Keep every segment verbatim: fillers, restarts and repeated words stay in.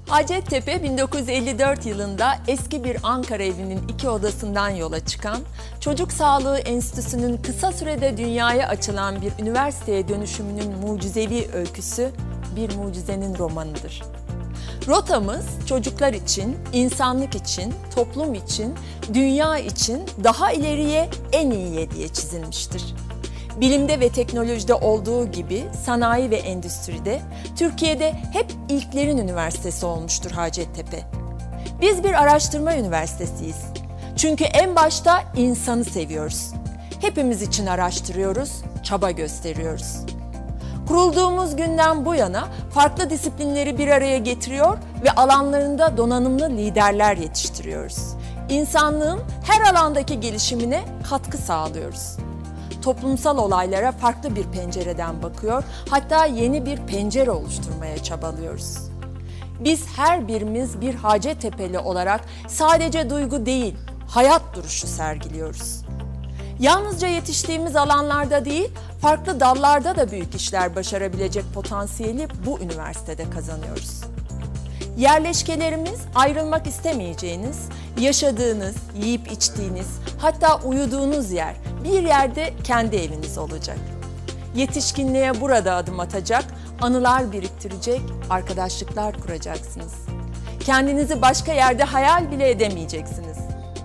Hacettepe bin dokuz yüz elli dört yılında eski bir Ankara evinin iki odasından yola çıkan, Çocuk Sağlığı Enstitüsü'nün kısa sürede dünyaya açılan bir üniversiteye dönüşümünün mucizevi öyküsü, bir mucizenin romanıdır. Rotamız çocuklar için, insanlık için, toplum için, dünya için daha ileriye, en iyiye diye çizilmiştir. Bilimde ve teknolojide olduğu gibi sanayi ve endüstride Türkiye'de hep ilklerin üniversitesi olmuştur Hacettepe. Biz bir araştırma üniversitesiyiz. Çünkü en başta insanı seviyoruz. Hepimiz için araştırıyoruz, çaba gösteriyoruz. Kurulduğumuz günden bu yana farklı disiplinleri bir araya getiriyor ve alanlarında donanımlı liderler yetiştiriyoruz. İnsanlığın her alandaki gelişimine katkı sağlıyoruz. Toplumsal olaylara farklı bir pencereden bakıyor, hatta yeni bir pencere oluşturmaya çabalıyoruz. Biz her birimiz bir Hacettepe'li olarak sadece duygu değil, hayat duruşu sergiliyoruz. Yalnızca yetiştiğimiz alanlarda değil, farklı dallarda da büyük işler başarabilecek potansiyeli bu üniversitede kazanıyoruz. Yerleşkelerimiz ayrılmak istemeyeceğiniz, yaşadığınız, yiyip içtiğiniz, hatta uyuduğunuz yer, bir yerde kendi eviniz olacak. Yetişkinliğe burada adım atacak, anılar biriktirecek, arkadaşlıklar kuracaksınız. Kendinizi başka yerde hayal bile edemeyeceksiniz.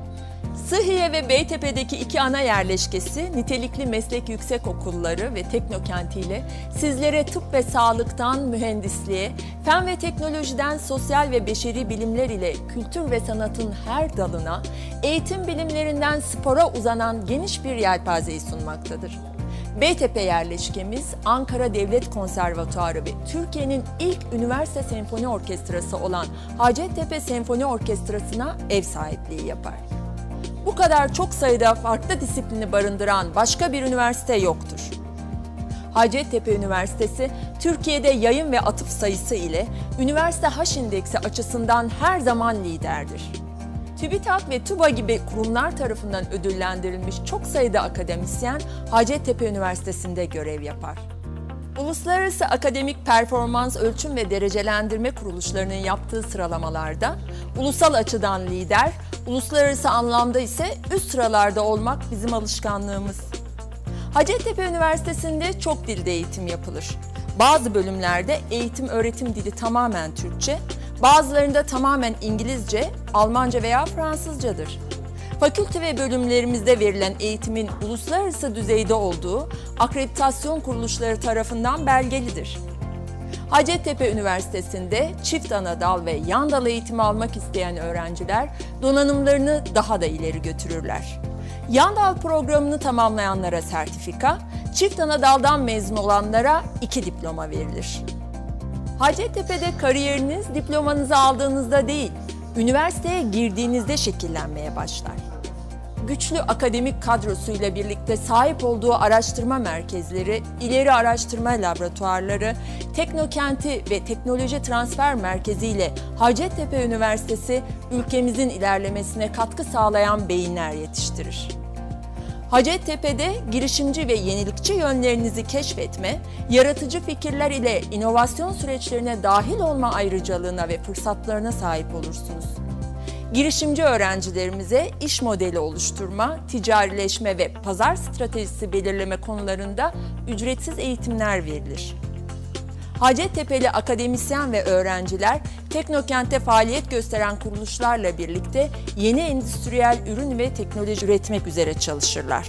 Sıhhiye ve Beytepe'deki iki ana yerleşkesi, nitelikli meslek yüksekokulları ve teknokentiyle sizlere tıp ve sağlıktan mühendisliğe, fen ve teknolojiden sosyal ve beşeri bilimler ile kültür ve sanatın her dalına, eğitim bilimlerinden spora uzanan geniş bir yelpazeyi sunmaktadır. Beytepe yerleşkemiz, Ankara Devlet Konservatuarı ve Türkiye'nin ilk üniversite senfoni orkestrası olan Hacettepe Senfoni Orkestrası'na ev sahipliği yapar. Bu kadar çok sayıda farklı disiplini barındıran başka bir üniversite yoktur. Hacettepe Üniversitesi, Türkiye'de yayın ve atıf sayısı ile üniversite H-indeksi açısından her zaman liderdir. TÜBİTAK ve TÜBA gibi kurumlar tarafından ödüllendirilmiş çok sayıda akademisyen Hacettepe Üniversitesi'nde görev yapar. Uluslararası Akademik Performans Ölçüm ve Derecelendirme Kuruluşlarının yaptığı sıralamalarda ulusal açıdan lider, uluslararası anlamda ise üst sıralarda olmak bizim alışkanlığımız. Hacettepe Üniversitesi'nde çok dilde eğitim yapılır. Bazı bölümlerde eğitim öğretim dili tamamen Türkçe, bazılarında tamamen İngilizce, Almanca veya Fransızcadır. Fakülte ve bölümlerimizde verilen eğitimin uluslararası düzeyde olduğu akreditasyon kuruluşları tarafından belgelidir. Hacettepe Üniversitesi'nde çift ana dal ve yan dal eğitimi almak isteyen öğrenciler donanımlarını daha da ileri götürürler. Yan dal programını tamamlayanlara sertifika, çift ana daldan mezun olanlara iki diploma verilir. Hacettepe'de kariyeriniz diplomanızı aldığınızda değil, üniversiteye girdiğinizde şekillenmeye başlar. Güçlü akademik kadrosuyla birlikte sahip olduğu araştırma merkezleri, ileri araştırma laboratuvarları, teknokenti ve teknoloji transfer merkezi ile Hacettepe Üniversitesi ülkemizin ilerlemesine katkı sağlayan beyinler yetiştirir. Hacettepe'de girişimci ve yenilikçi yönlerinizi keşfetme, yaratıcı fikirler ile inovasyon süreçlerine dahil olma ayrıcalığına ve fırsatlarına sahip olursunuz. Girişimci öğrencilerimize iş modeli oluşturma, ticarileşme ve pazar stratejisi belirleme konularında ücretsiz eğitimler verilir. Hacettepe'li akademisyen ve öğrenciler Teknokent'te faaliyet gösteren kuruluşlarla birlikte yeni endüstriyel ürün ve teknoloji üretmek üzere çalışırlar.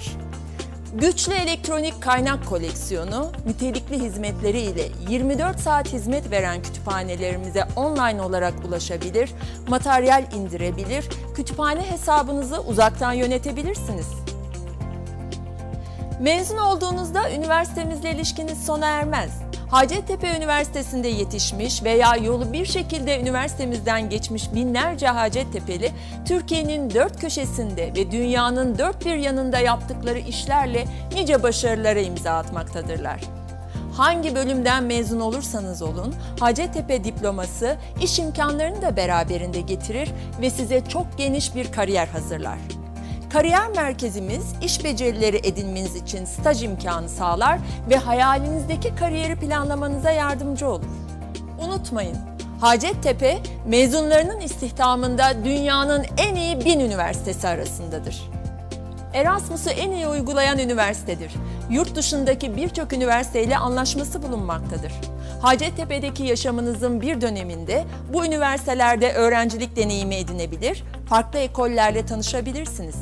Güçlü elektronik kaynak koleksiyonu, nitelikli hizmetleri ile yirmi dört saat hizmet veren kütüphanelerimize online olarak ulaşabilir, materyal indirebilir, kütüphane hesabınızı uzaktan yönetebilirsiniz. Mezun olduğunuzda üniversitemizle ilişkiniz sona ermez. Hacettepe Üniversitesi'nde yetişmiş veya yolu bir şekilde üniversitemizden geçmiş binlerce Hacettepe'li, Türkiye'nin dört köşesinde ve dünyanın dört bir yanında yaptıkları işlerle nice başarılara imza atmaktadırlar. Hangi bölümden mezun olursanız olun, Hacettepe diploması iş imkanlarını da beraberinde getirir ve size çok geniş bir kariyer hazırlar. Kariyer merkezimiz iş becerileri edinmeniz için staj imkanı sağlar ve hayalinizdeki kariyeri planlamanıza yardımcı olur. Unutmayın, Hacettepe, mezunlarının istihdamında dünyanın en iyi bin üniversitesi arasındadır. Erasmus'u en iyi uygulayan üniversitedir. Yurt dışındaki birçok üniversiteyle anlaşması bulunmaktadır. Hacettepe'deki yaşamınızın bir döneminde bu üniversitelerde öğrencilik deneyimi edinebilir, farklı ekollerle tanışabilirsiniz.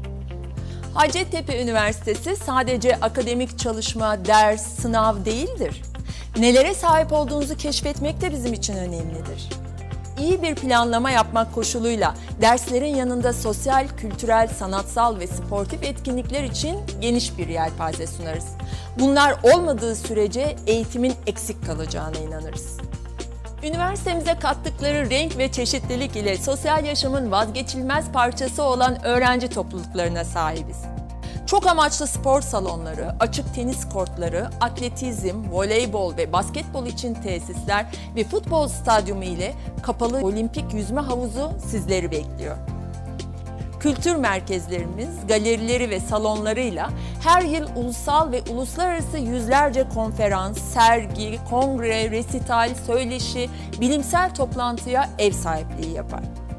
Hacettepe Üniversitesi sadece akademik çalışma, ders, sınav değildir. Nelere sahip olduğunuzu keşfetmek de bizim için önemlidir. İyi bir planlama yapmak koşuluyla derslerin yanında sosyal, kültürel, sanatsal ve sportif etkinlikler için geniş bir yelpaze sunarız. Bunlar olmadığı sürece eğitimin eksik kalacağına inanırız. Üniversitemize kattıkları renk ve çeşitlilik ile sosyal yaşamın vazgeçilmez parçası olan öğrenci topluluklarına sahibiz. Çok amaçlı spor salonları, açık tenis kortları, atletizm, voleybol ve basketbol için tesisler ve futbol stadyumu ile kapalı olimpik yüzme havuzu sizleri bekliyor. Kültür merkezlerimiz, galerileri ve salonlarıyla her yıl ulusal ve uluslararası yüzlerce konferans, sergi, kongre, resital, söyleşi, bilimsel toplantıya ev sahipliği yapar.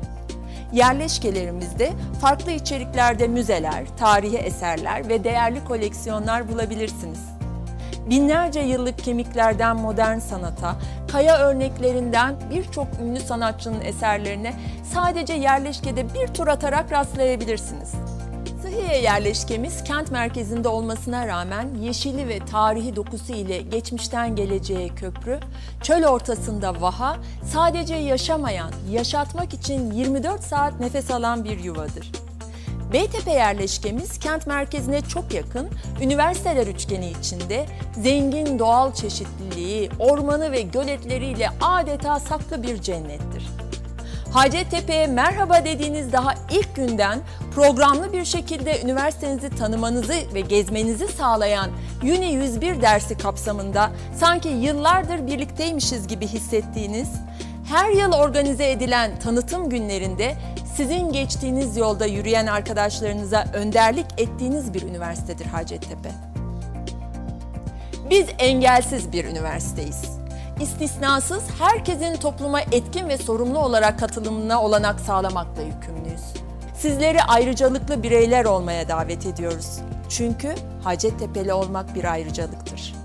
Yerleşkelerimizde farklı içeriklerde müzeler, tarihi eserler ve değerli koleksiyonlar bulabilirsiniz. Binlerce yıllık kemiklerden modern sanata, kaya örneklerinden birçok ünlü sanatçının eserlerine sadece yerleşkede bir tur atarak rastlayabilirsiniz. Sıhhiye yerleşkemiz kent merkezinde olmasına rağmen yeşili ve tarihi dokusu ile geçmişten geleceğe köprü, çöl ortasında vaha, sadece yaşamayan, yaşatmak için yirmi dört saat nefes alan bir yuvadır. Beytepe yerleşkemiz kent merkezine çok yakın, üniversiteler üçgeni içinde zengin doğal çeşitliliği, ormanı ve göletleriyle adeta saklı bir cennettir. Hacettepe'ye merhaba dediğiniz daha ilk günden programlı bir şekilde üniversitenizi tanımanızı ve gezmenizi sağlayan Uni yüz bir dersi kapsamında sanki yıllardır birlikteymişiz gibi hissettiğiniz, her yıl organize edilen tanıtım günlerinde sizin geçtiğiniz yolda yürüyen arkadaşlarınıza önderlik ettiğiniz bir üniversitedir Hacettepe. Biz engelsiz bir üniversiteyiz. İstisnasız herkesin topluma etkin ve sorumlu olarak katılımına olanak sağlamakla yükümlüyüz. Sizleri ayrıcalıklı bireyler olmaya davet ediyoruz. Çünkü Hacettepe'li olmak bir ayrıcalıktır.